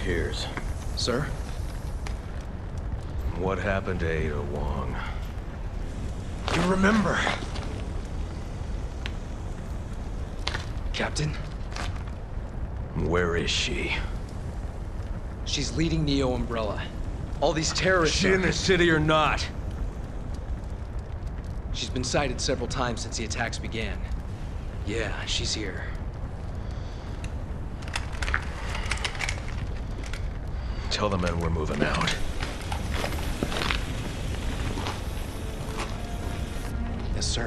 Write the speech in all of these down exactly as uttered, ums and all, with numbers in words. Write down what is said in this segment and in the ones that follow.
Piers. Sir? What happened to Ada Wong? You remember? Captain? Where is she? She's leading Neo Umbrella. All these terrorists Is she are... in the city or not? She's been sighted several times since the attacks began. Yeah, she's here. Tell the men we're moving out. Yes, sir.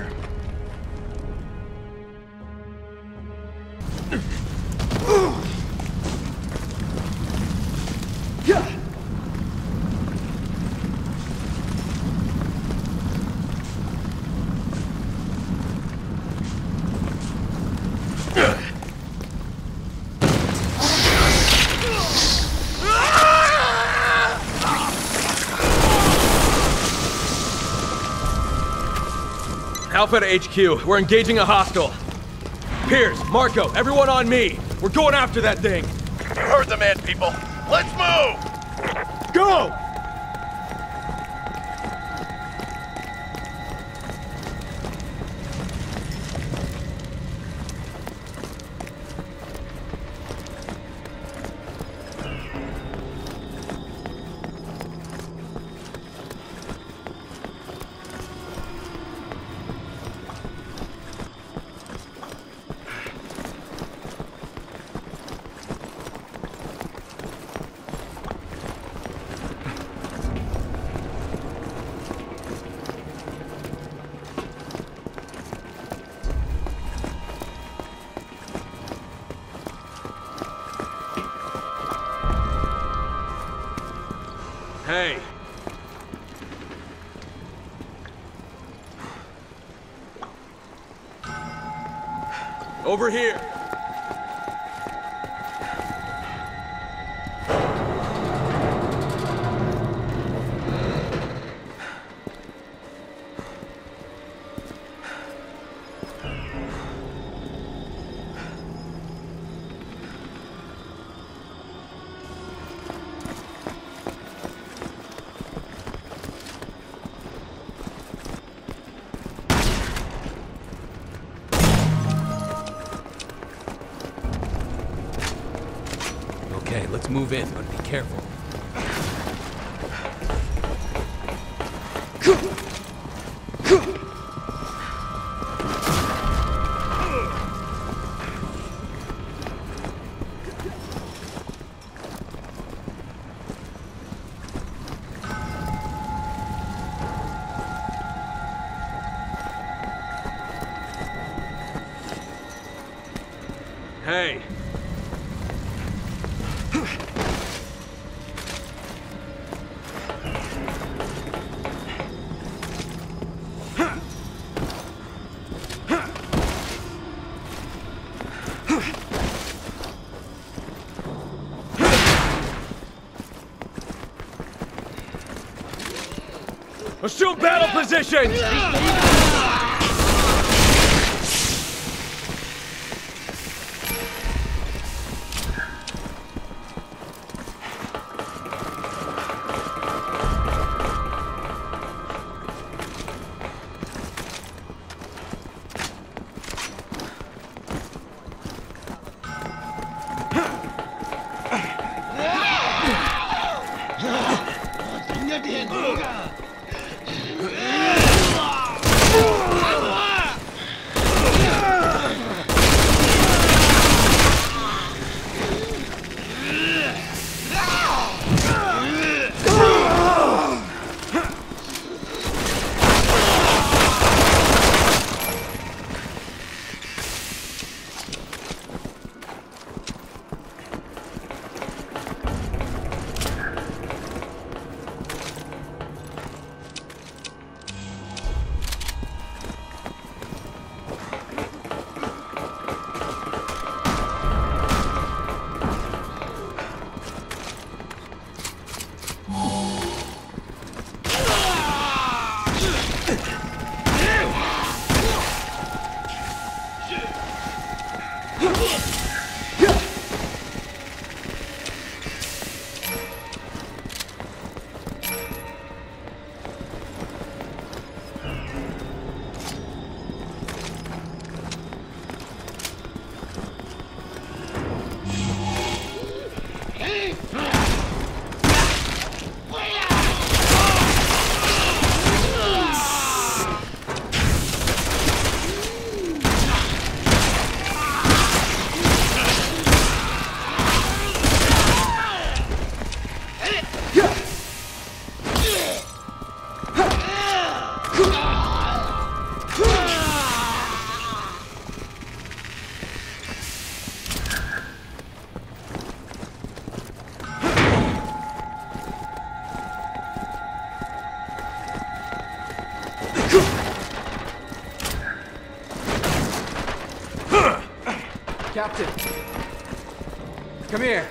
Alpha to H Q. We're engaging a hostile. Piers, Marco, everyone on me. We're going after that thing. You heard the man, people. Let's move! Go! Hey. Over here. Okay, let's move in, but be careful. Hey. Assume battle positions! Captain! Come here!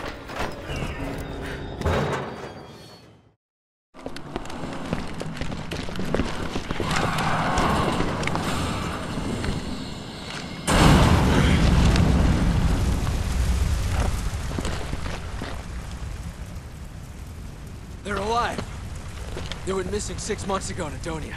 They're alive! They went missing six months ago in Adonia.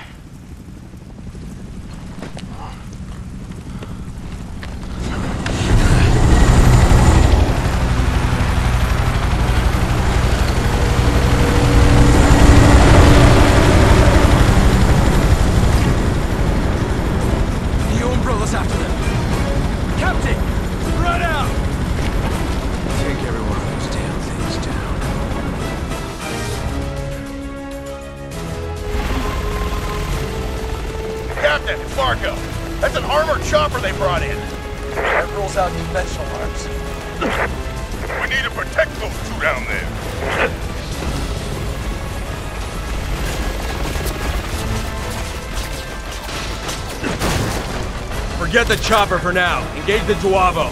That's an armored chopper they brought in. That rules out conventional arms. We need to protect those two down there. Forget the chopper for now. Engage the Juavo.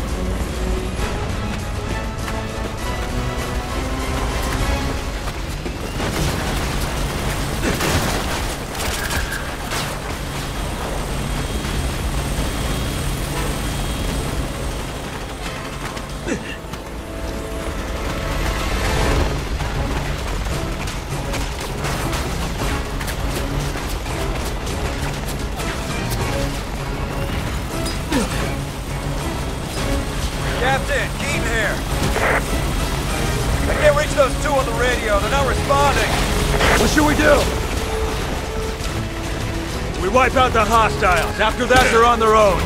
Captain, Keaton here. I can't reach those two on the radio. They're not responding. What should we do? We wipe out the hostiles. After that, they're on their own.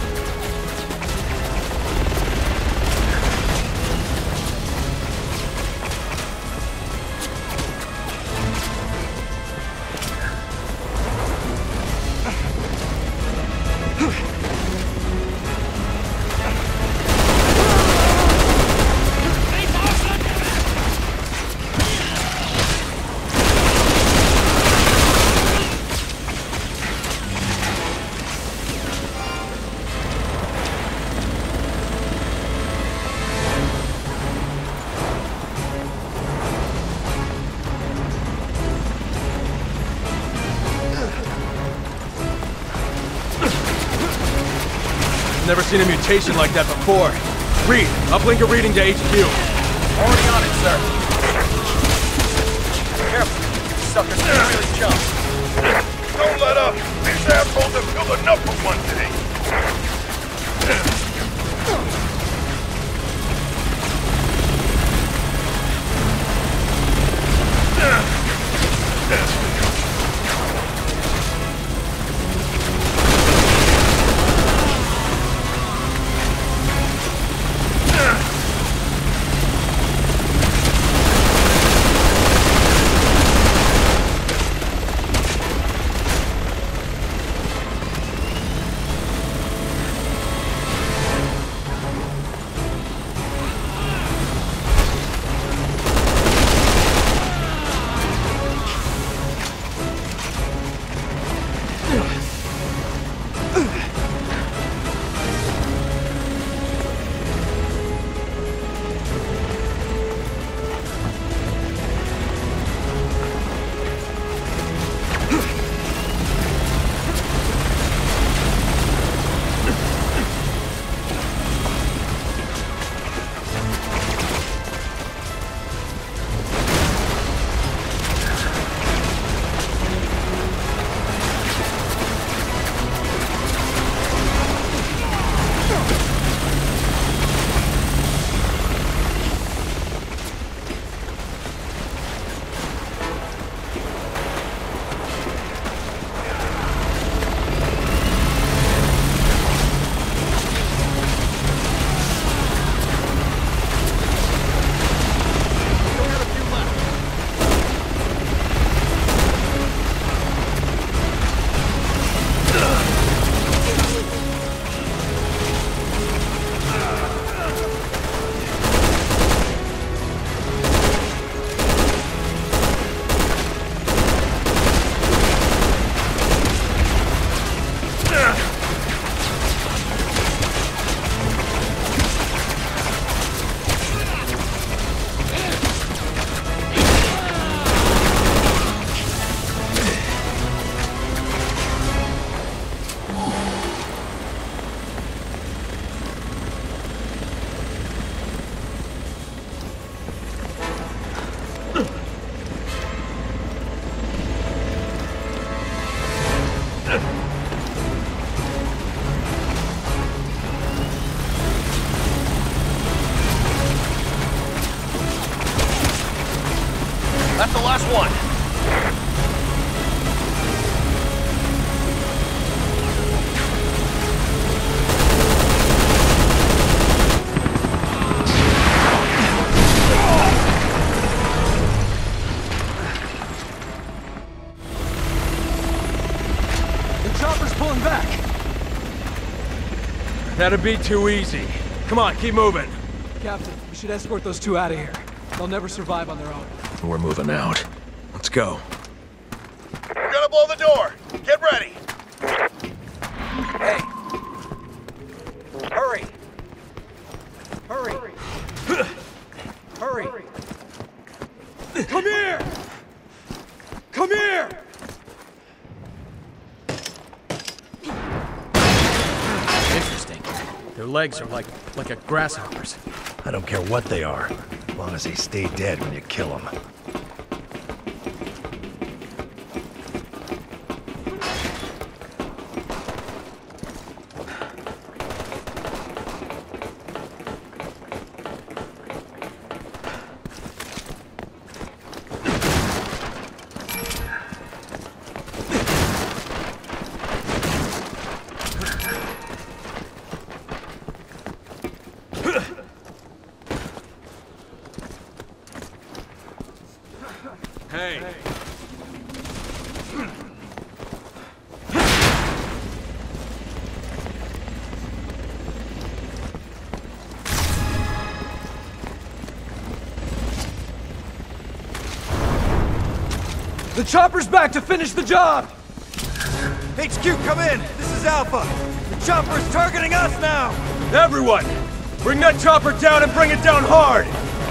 Never seen a mutation like that before. Reed, uplink a reading to H Q. Already on it, sir. Careful. Suckers can really jump. Don't let up. These assholes have killed enough for one day. That's the last one. Pulling back. That'd be too easy. Come on, keep moving. Captain, we should escort those two out of here. They'll never survive on their own. We're moving out. Let's go. We're gonna blow the door. Get ready. Hey. Hurry. Hurry. Hurry. Come here! Come here! Interesting. Their legs are like like a grasshopper's. I don't care what they are, as long as they stay dead when you kill them. Hey. The chopper's back to finish the job! H Q, come in! This is Alpha! The chopper's targeting us now! Everyone! Bring that chopper down and bring it down hard!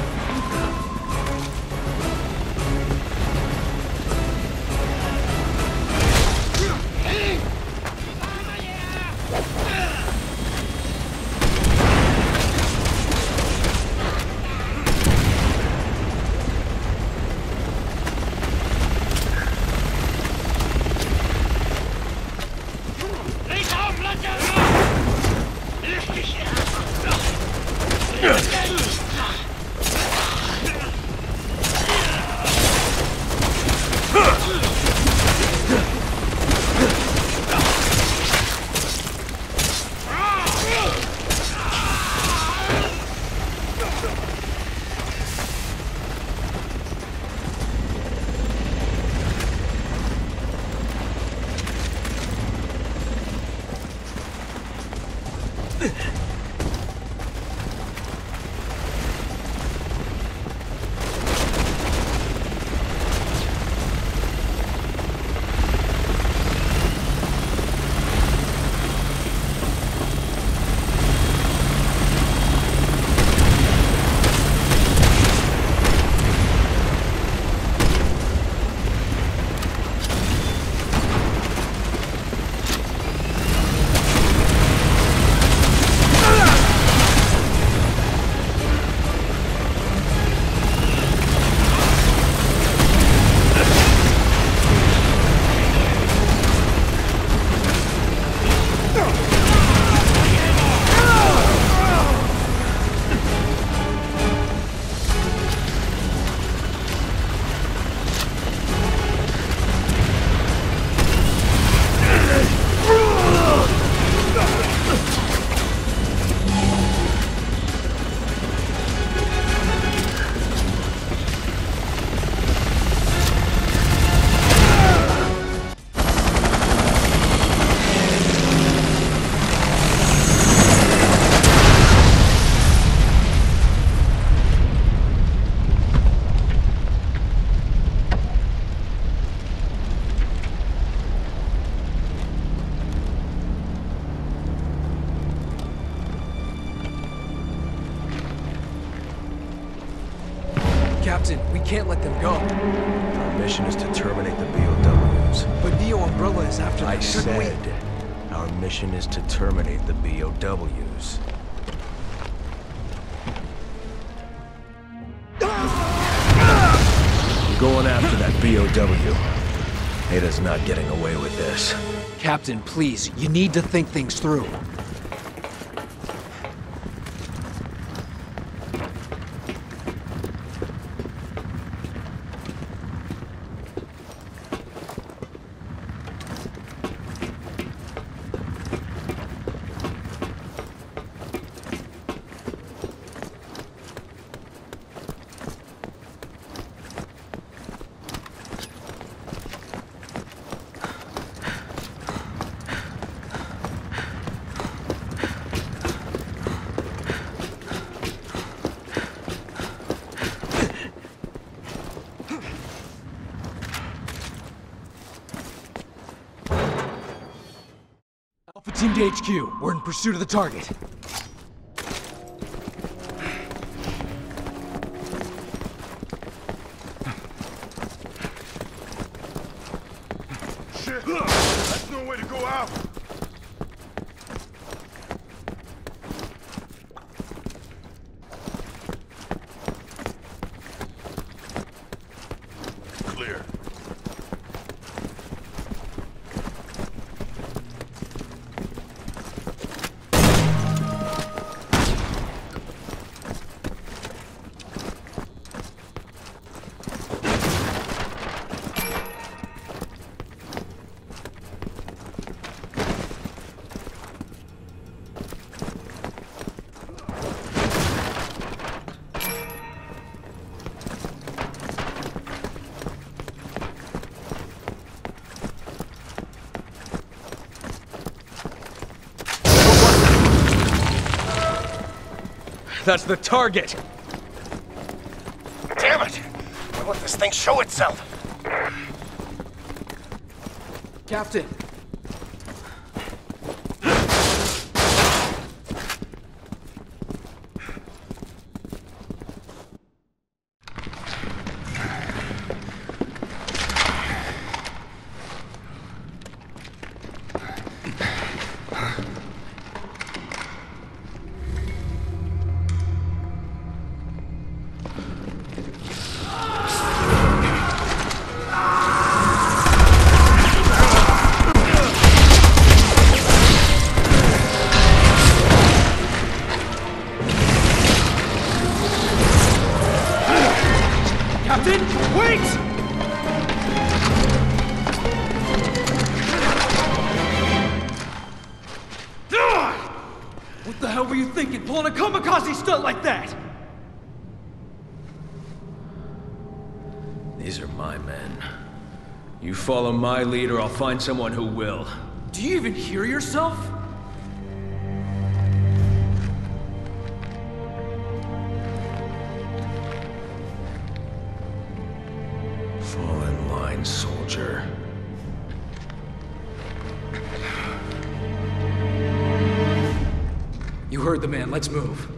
Captain, we can't let them go. Our mission is to terminate the B O Ws. But Neo Umbrella is after them, I shouldn't we? said, our mission is to terminate the B O Ws. I'm going after that B O W. Ada's not getting away with this. Captain, please, you need to think things through. team to H Q. We're in pursuit of the target. Shit! That's no way to go out! Clear. That's the target! Damn it! Why won't this thing show itself? Captain! What the hell were you thinking, pulling a kamikaze stunt like that? These are my men. You follow my lead or I'll find someone who will. Do you even hear yourself? Fall in line, soldier. You heard the man, let's move.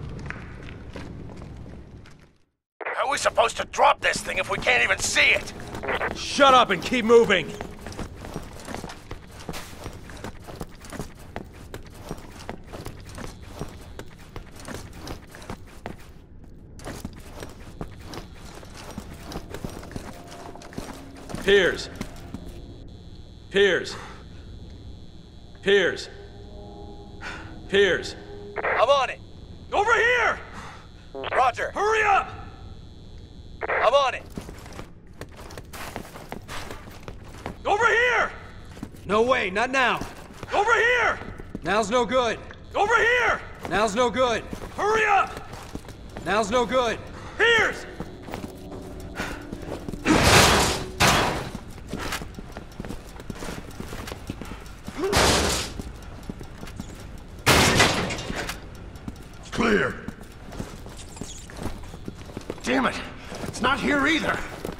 How are we supposed to drop this thing if we can't even see it? Shut up and keep moving! Piers! Piers! Piers! Piers! I'm on it. Over here! Roger. Hurry up! I'm on it. Over here! No way, not now. Over here! Now's no good. Over here! Now's no good. Hurry up! Now's no good. Piers! Clear. Damn it! It's not here either!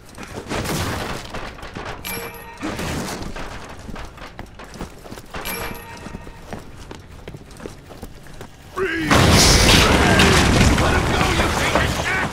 Freeze! Let him go, you piece of shit!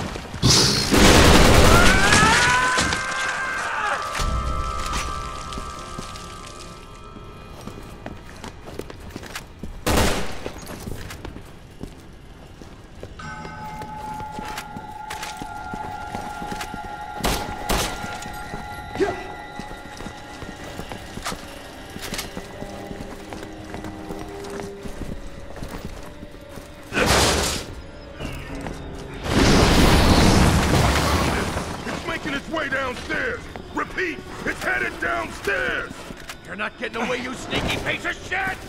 Downstairs! Repeat, it's headed downstairs! You're not getting away, you sneaky piece of shit!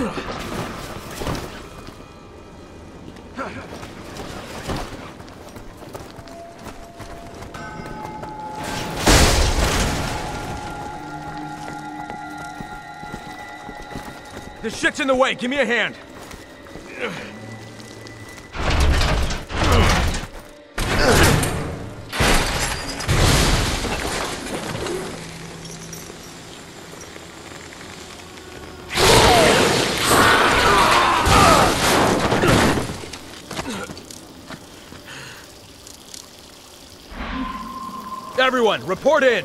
This shit's in the way. Give me a hand. Everyone, report in!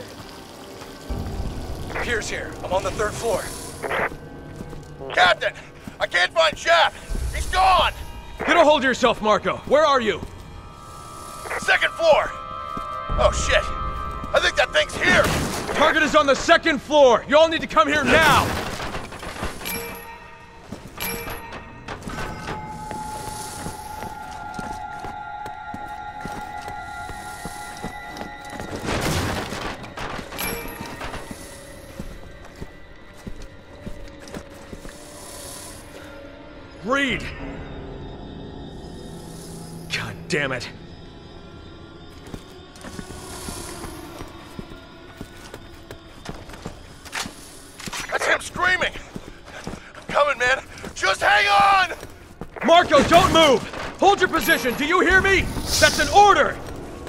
Piers here. I'm on the third floor. Captain! I can't find Shaft! He's gone! Get a hold of yourself, Marco. Where are you? Second floor! Oh shit! I think that thing's here! Target is on the second floor! You all need to come here now! Reed! God damn it. That's him screaming! I'm coming, man! Just hang on! Marco, don't move! Hold your position, do you hear me? That's an order!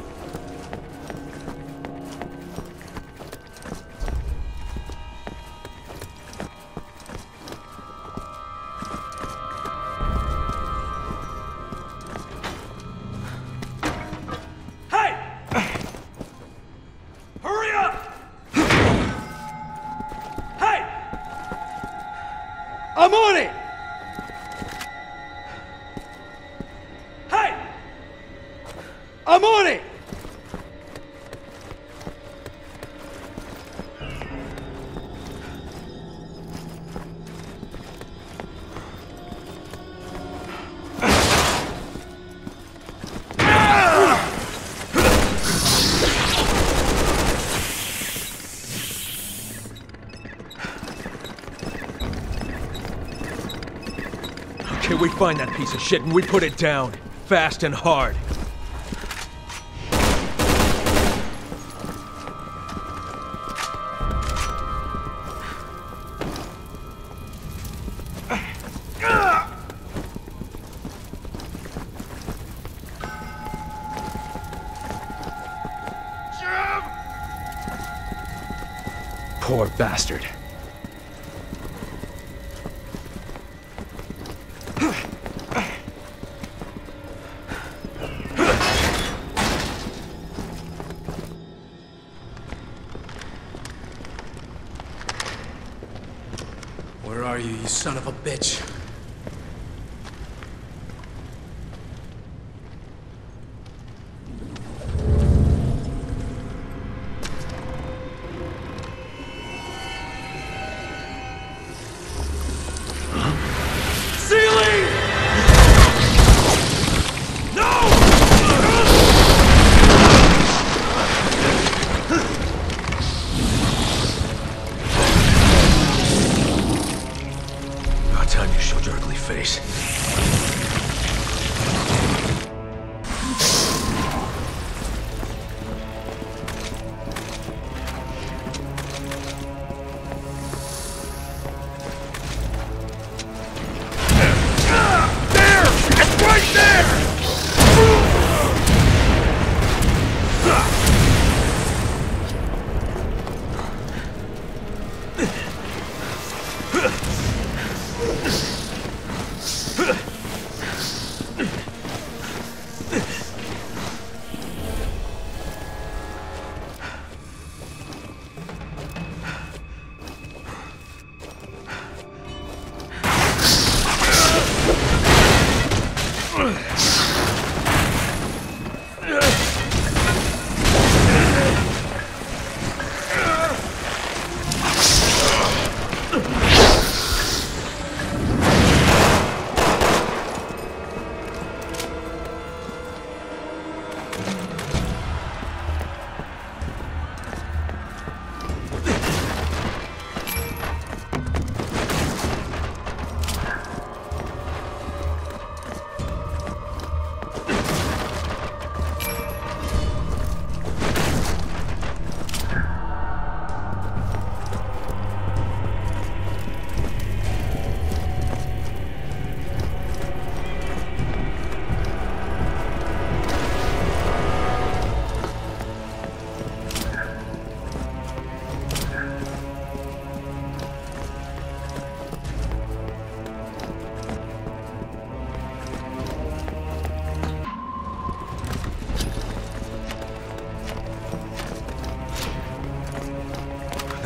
I'm on it! Hey! I'm on it! Okay, we find that piece of shit and we put it down. Fast and hard. Poor bastard. Where are you, you son of a bitch?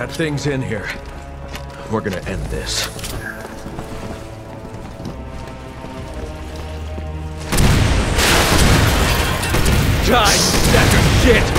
That thing's in here. We're gonna end this. Die, sack of shit!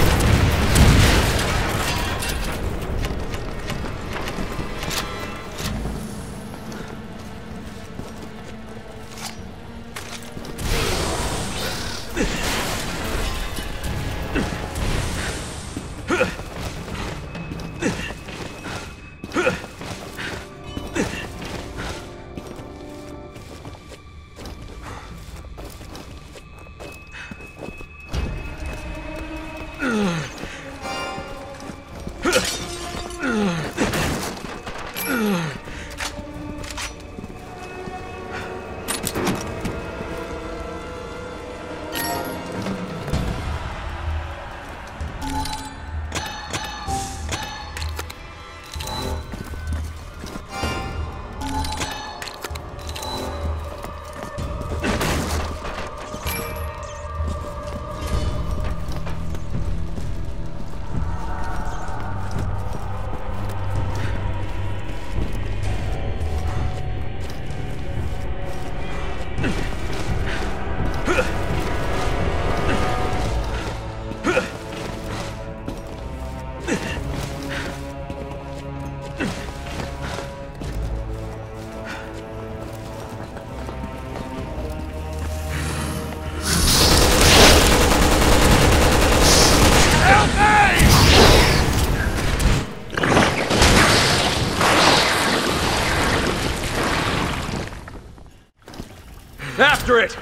After it!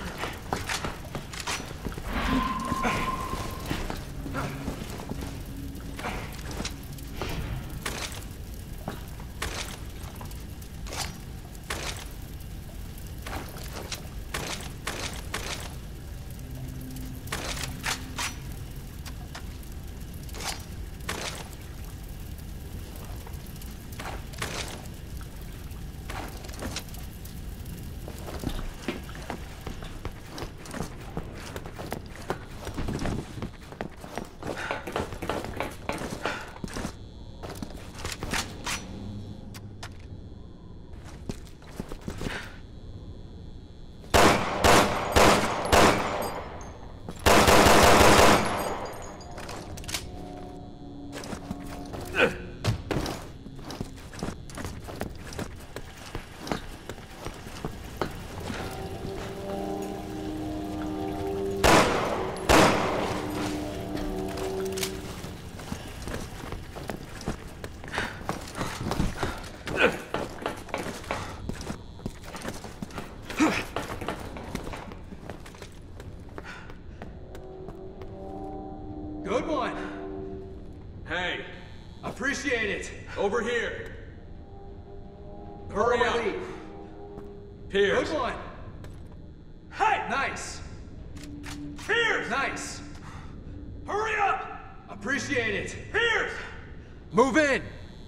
Good one. Hey, Appreciate it. over here. Hurry up. Piers. Good one. Hey! Nice. Piers! Nice. Hurry up! Appreciate it. Piers! Move in.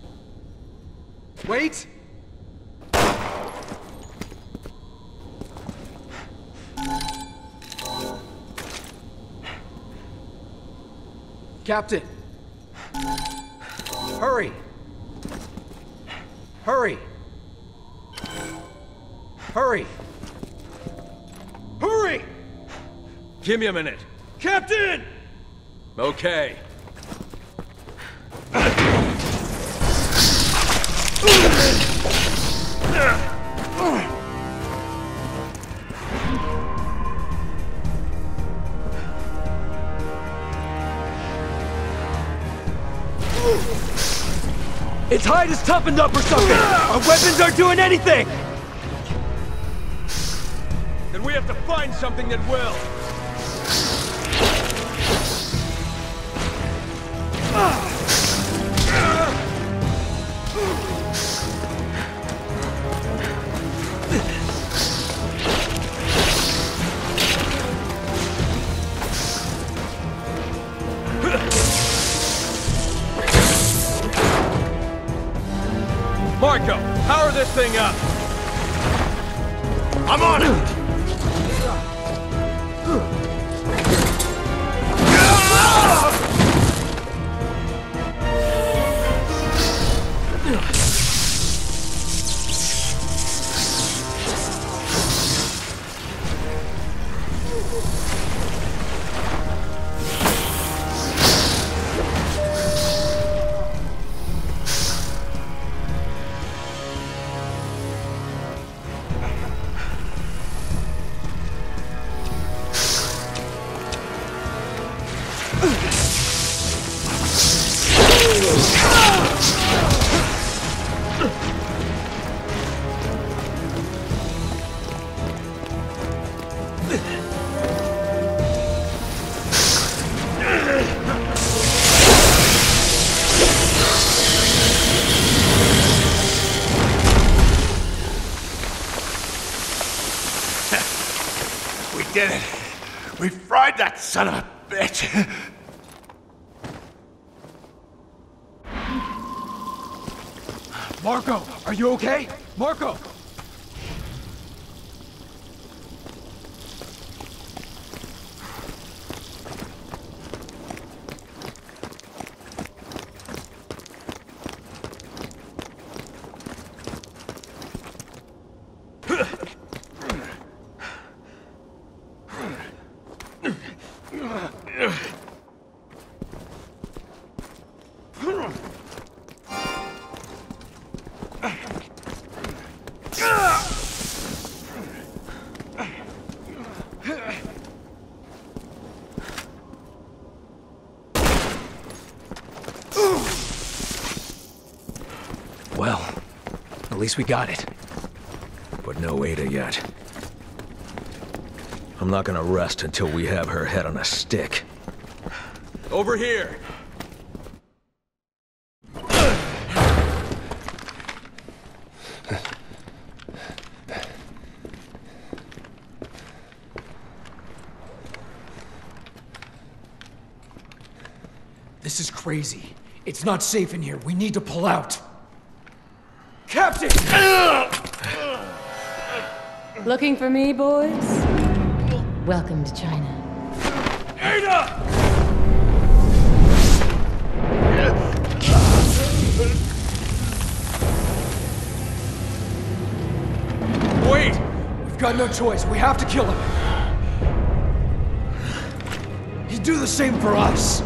Wait. Captain. Hurry. Hurry. Hurry. Hurry! Give me a minute. Captain! Okay. Its hide is toughened up or something! Our weapons aren't doing anything! Then we have to find something that will. Marco, power this thing up! I'm on it! fried that son of a bitch! Marco, are you okay? Marco! Well, at least we got it. But no Ada yet. I'm not gonna rest until we have her head on a stick. Over here! This is crazy. It's not safe in here. We need to pull out. Captain! Looking for me, boys? Welcome to China. Ada! Wait! We've got no choice. We have to kill him. He'd do the same for us.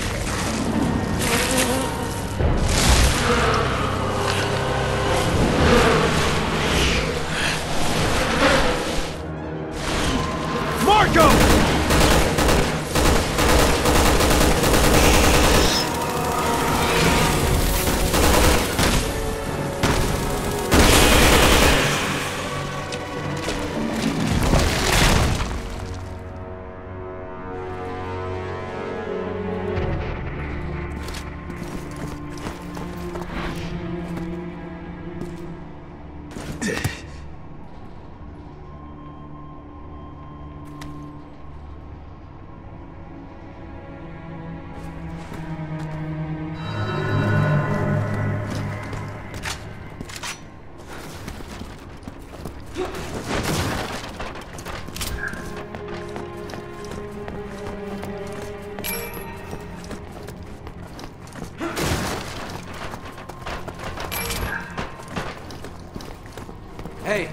Marco! Hey.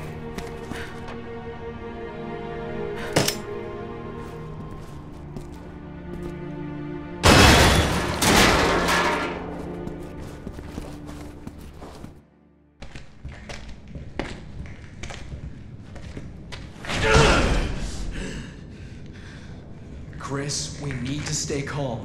Chris, we need to stay calm.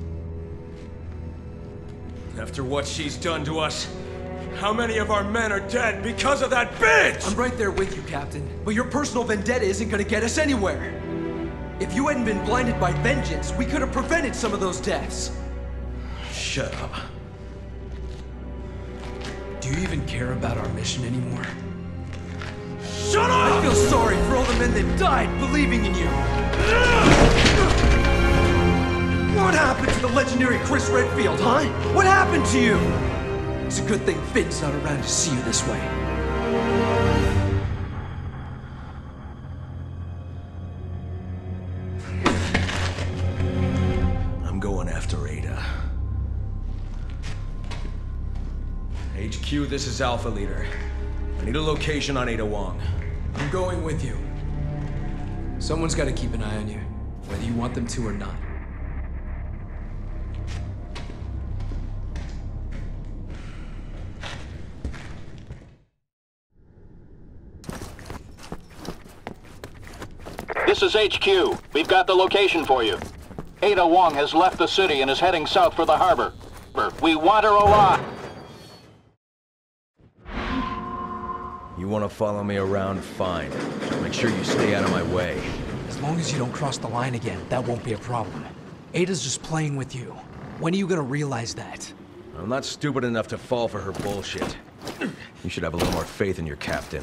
After what she's done to us, how many of our men are dead because of that bitch? I'm right there with you, Captain. But your personal vendetta isn't gonna get us anywhere. If you hadn't been blinded by vengeance, we could have prevented some of those deaths. Shut up. Do you even care about our mission anymore? Shut up! I feel sorry for all the men that died believing in you. What happened to the legendary Chris Redfield, huh? What happened to you? It's a good thing Finn's not around to see you this way. I'm going after Ada. H Q, this is Alpha Leader. I need a location on Ada Wong. I'm going with you. Someone's got to keep an eye on you, whether you want them to or not. This is H Q. We've got the location for you. Ada Wong has left the city and is heading south for the harbor. We want her alive. You want to follow me around? Fine. Make sure you stay out of my way. As long as you don't cross the line again, that won't be a problem. Ada's just playing with you. When are you gonna realize that? I'm not stupid enough to fall for her bullshit. You should have a little more faith in your captain.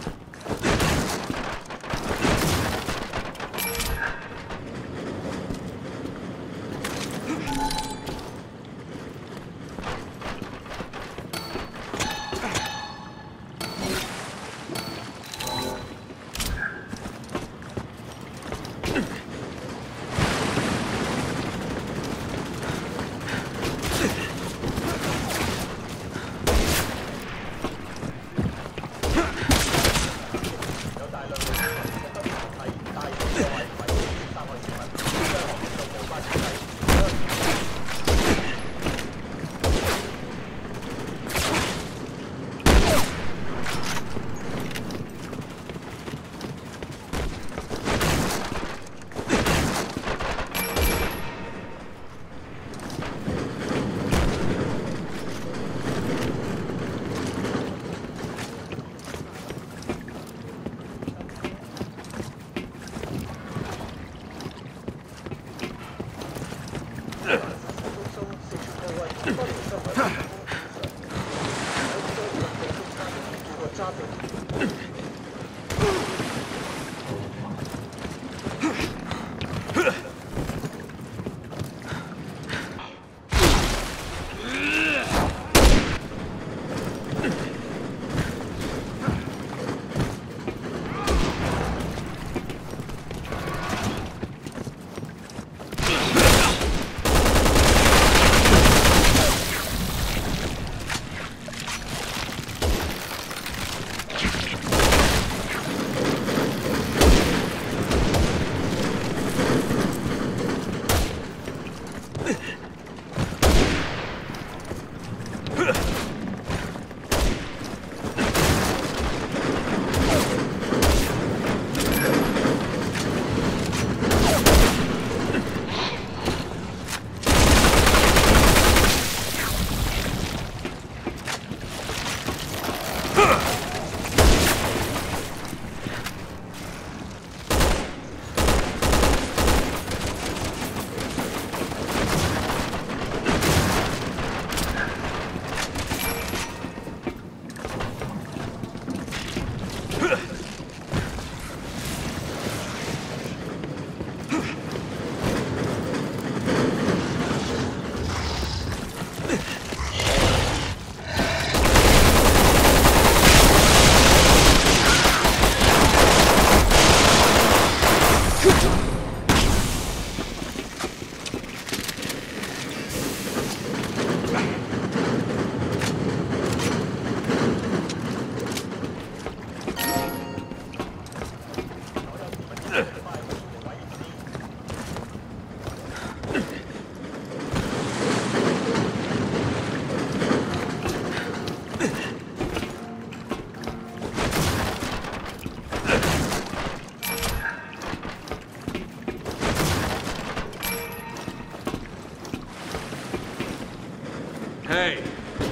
Hey.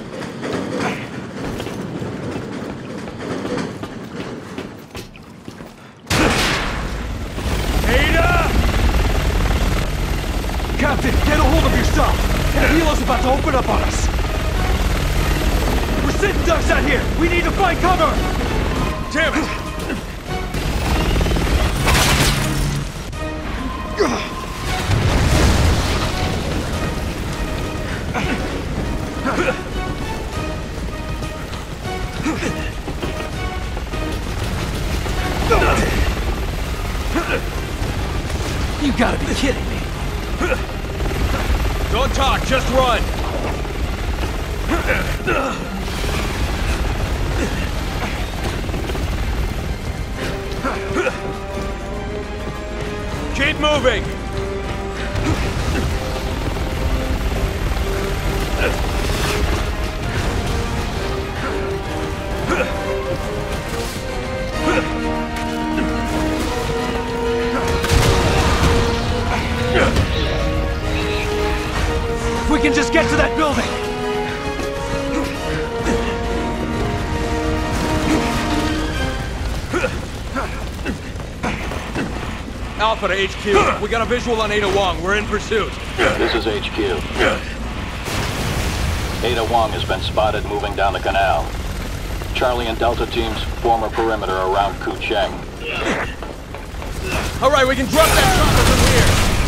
Ada! Captain, get a hold of yourself! Helo's about to open up on us! We're sitting ducks out here! We need to find cover! Damn it! You gotta be kidding me! Don't talk, just run! Keep moving! If we can just get to that building! Alpha to H Q. We got a visual on Ada Wong. We're in pursuit. This is H Q. Ada Wong has been spotted moving down the canal. Charlie and Delta teams form a perimeter around Kucheng. All right, we can drop that chopper from here.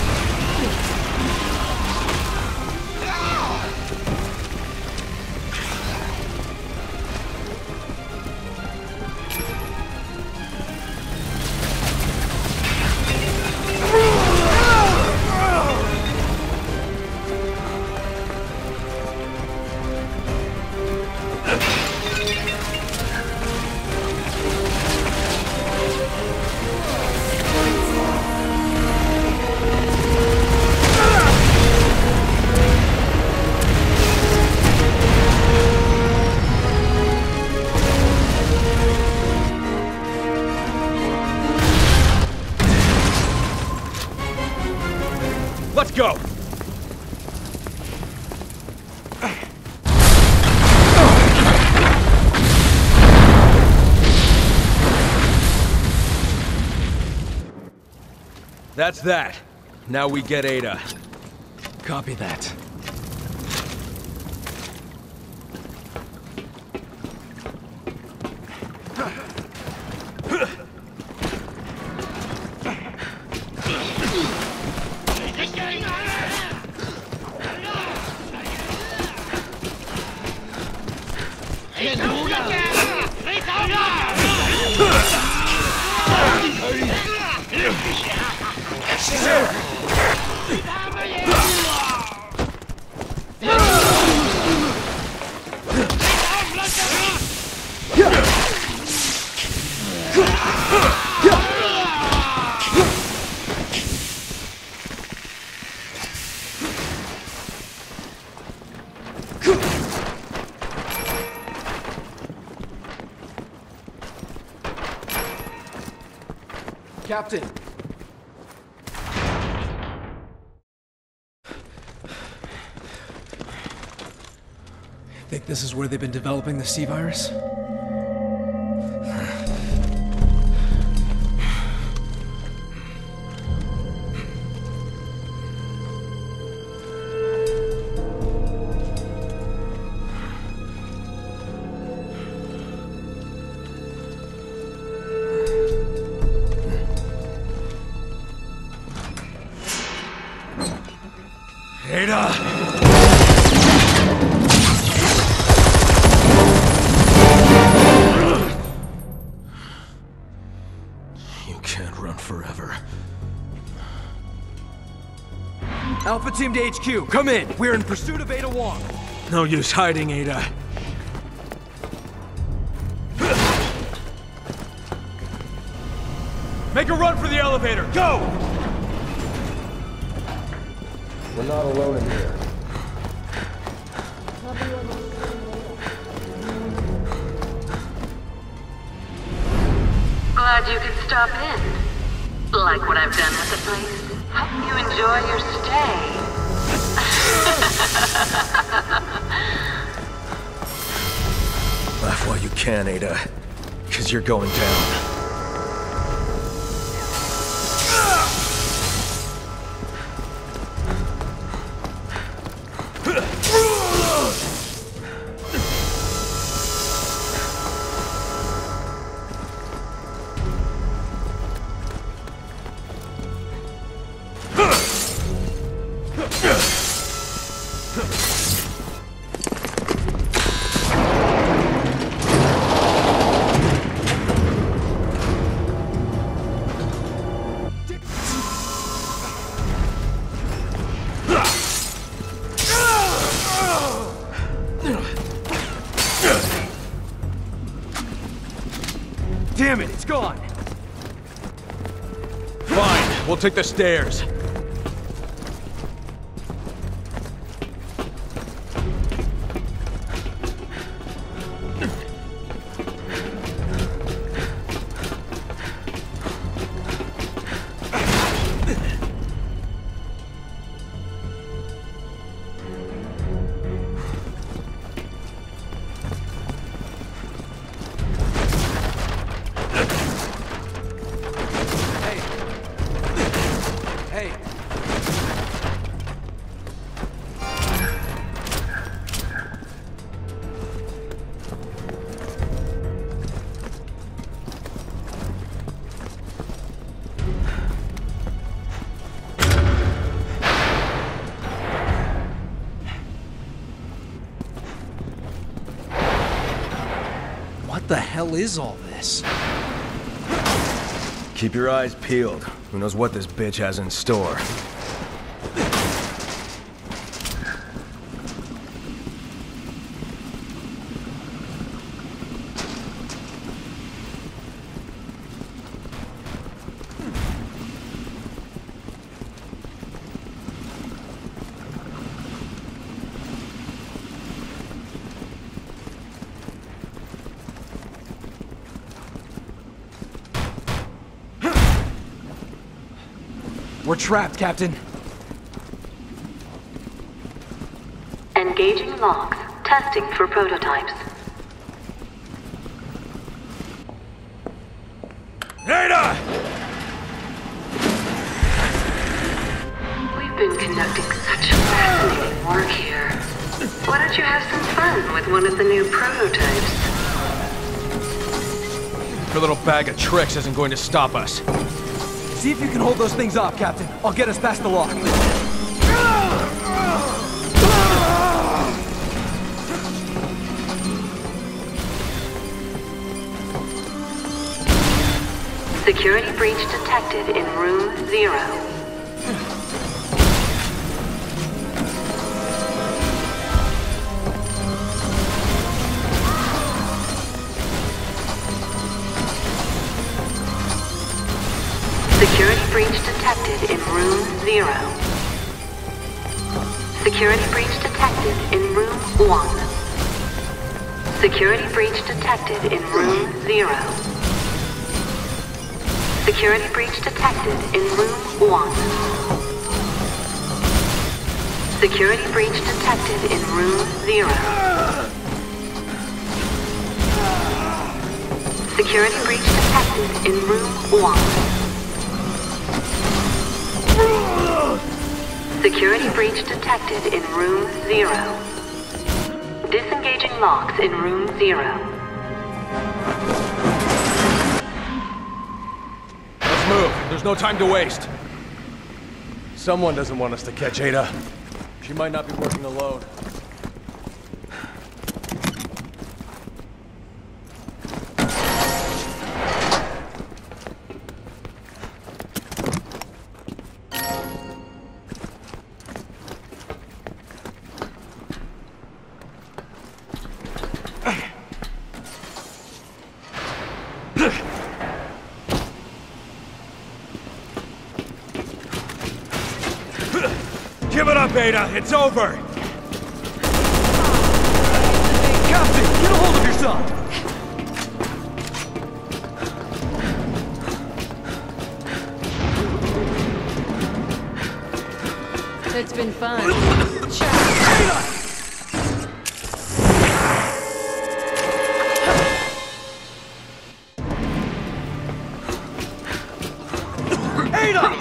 Let's go! That's that. Now we get Ada. Copy that. Captain! Think this is where they've been developing the C virus? Ada! You can't run forever. Alpha Team to H Q, come in! We're in pursuit of Ada Wong! No use hiding, Ada. Make a run for the elevator! Go! We're not alone in here. Glad you could stop in. Like what I've done at the place. Hope you enjoy your stay. Laugh while you can, Ada. 'Cause you're going down. Damn it, it's gone! Fine, we'll take the stairs. What the hell is all this? Keep your eyes peeled. Who knows what this bitch has in store. We're trapped, Captain. Engaging logs. Testing for prototypes. Ada! We've been conducting such fascinating work here. Why don't you have some fun with one of the new prototypes? Your little bag of tricks isn't going to stop us. See if you can hold those things off, Captain. I'll get us past the lock. Security breach detected in room zero. Security breach detected in room zero. Security breach detected in room one. Security breach detected in room zero. Security breach detected in room one. Security breach detected in room zero. Security breach detected in room one. Security breach detected in room zero. Disengaging locks in room zero. Let's move. There's no time to waste. Someone doesn't want us to catch Ada. She might not be working alone. Give it up, Ada! It's over! Captain, get a hold of yourself! It's been fun. Ada!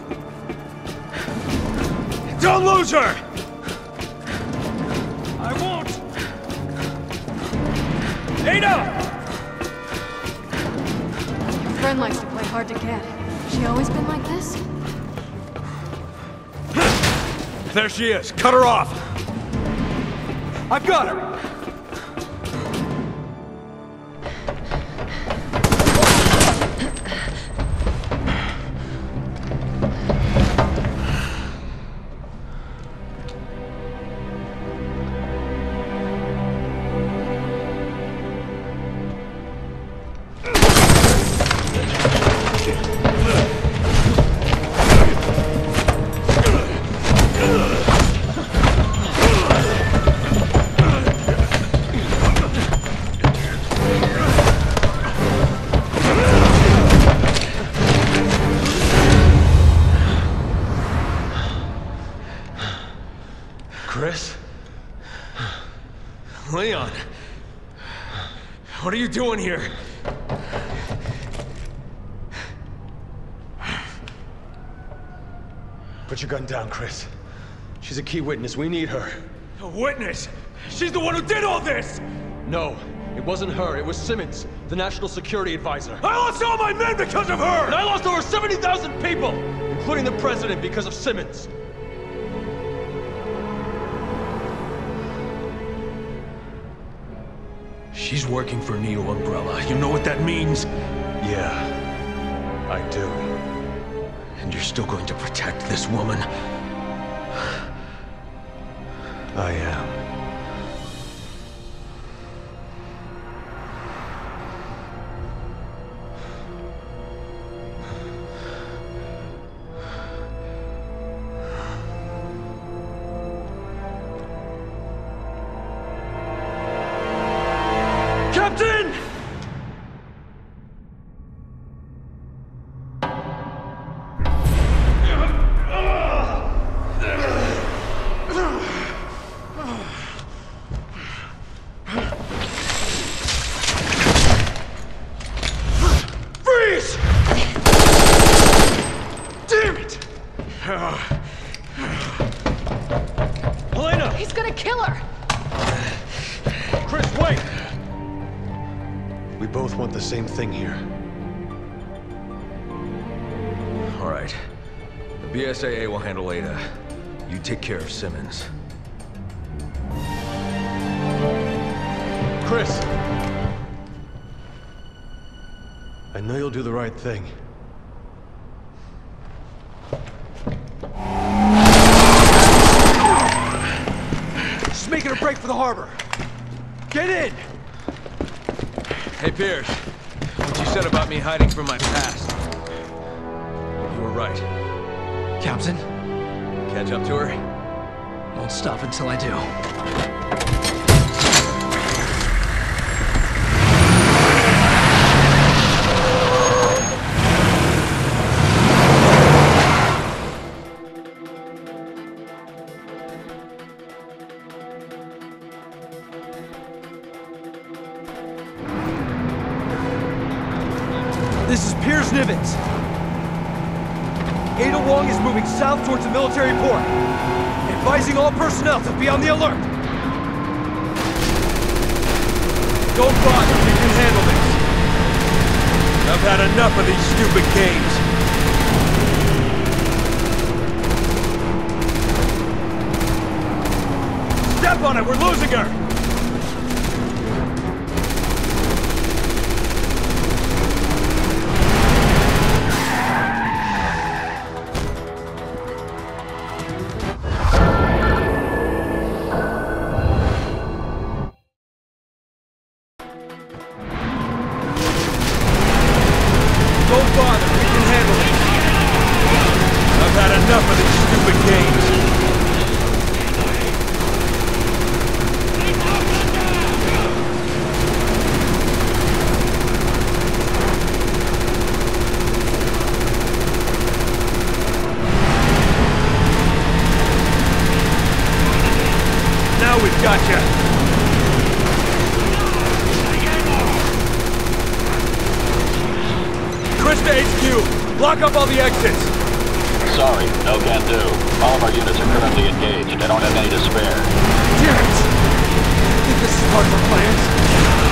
Don't lose her! I won't! Ada! Your friend likes to play hard to get. She always been like this? There she is. Cut her off. I've got her. Chris? Leon? What are you doing here? Put your gun down, Chris. She's a key witness. We need her. A witness? She's the one who did all this! No, it wasn't her. It was Simmons, the National Security Advisor. I lost all my men because of her! And I lost over seventy thousand people, including the President, because of Simmons. She's working for Neo Umbrella. You know what that means? Yeah, I do. And you're still going to protect this woman? I am. Captain! Freeze! Damn it! Helena! He's gonna kill her! Chris, wait! We both want the same thing here. All right. The B S A A will handle Ada. You take care of Simmons. Chris! I know you'll do the right thing. Just making a break for the harbor. Get in! Hey, Piers. What you said about me hiding from my past. You were right. Captain, Catch up to her? won't stop until I do. This is Piers Nivans. Ada Wong is moving south towards the military port. Advising all personnel to be on the alert. Don't bother, we can handle this. I've had enough of these stupid games. Step on it, we're losing her! Gotcha! Chris to H Q! Lock up all the exits! Sorry, no can do. All of our units are currently engaged. I don't have any to spare. Damn it! I think this is part of our plans.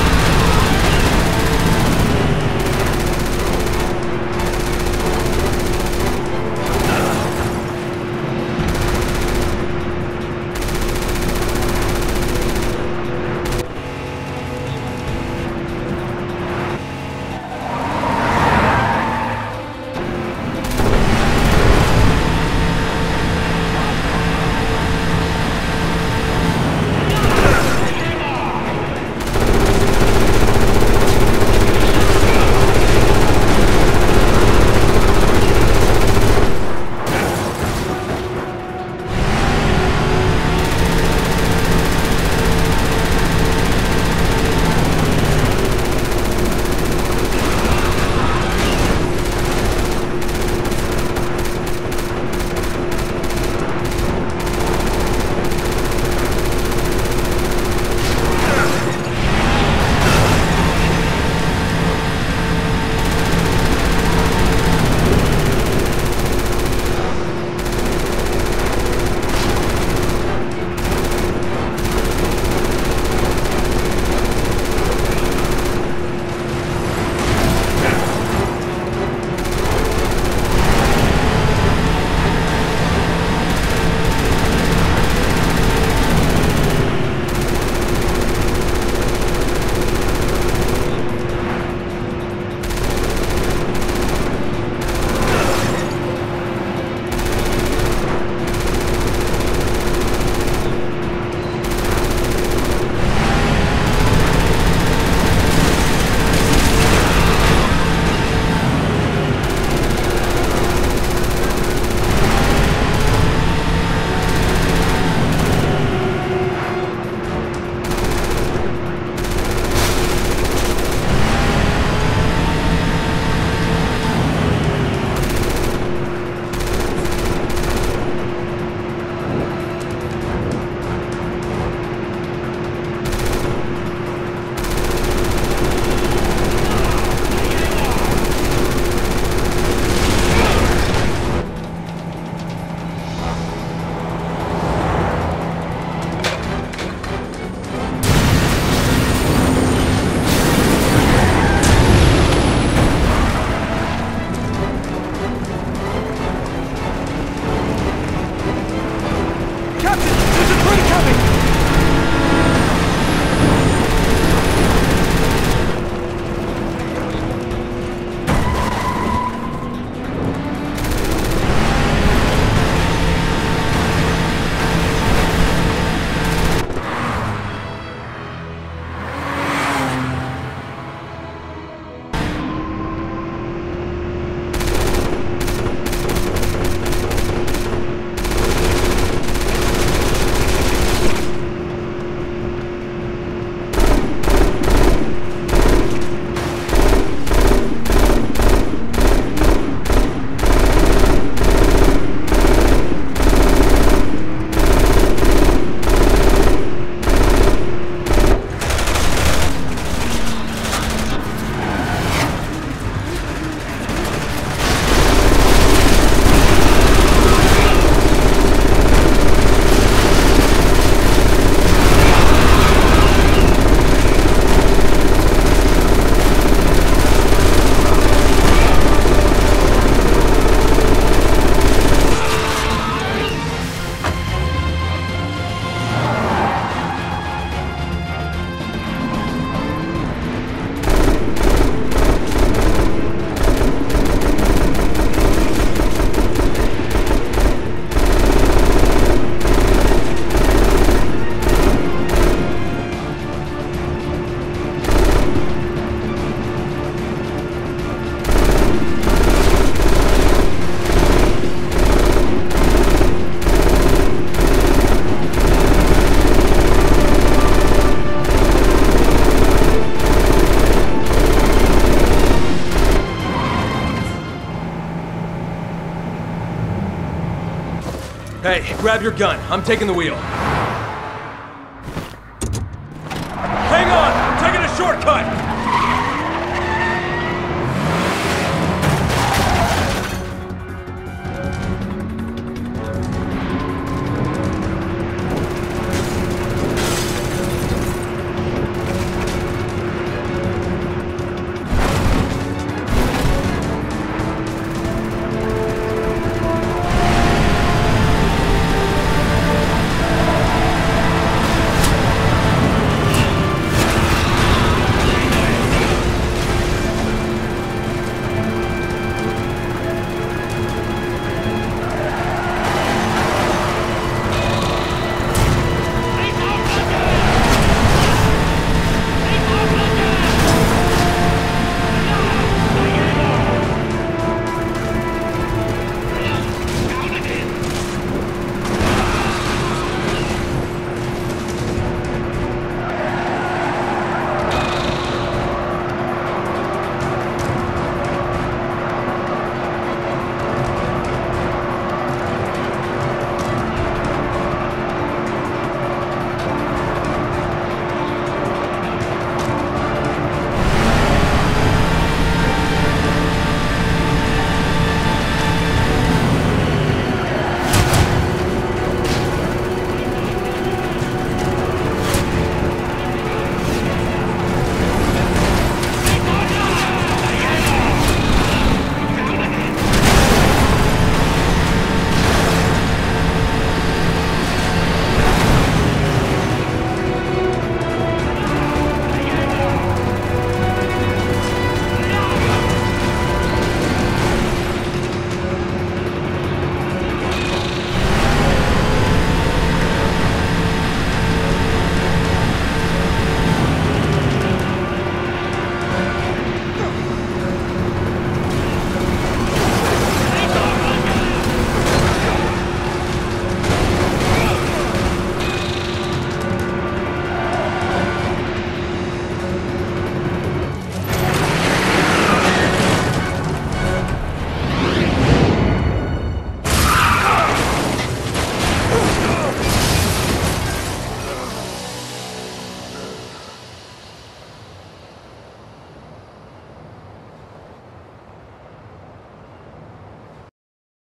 Hey, grab your gun. I'm taking the wheel.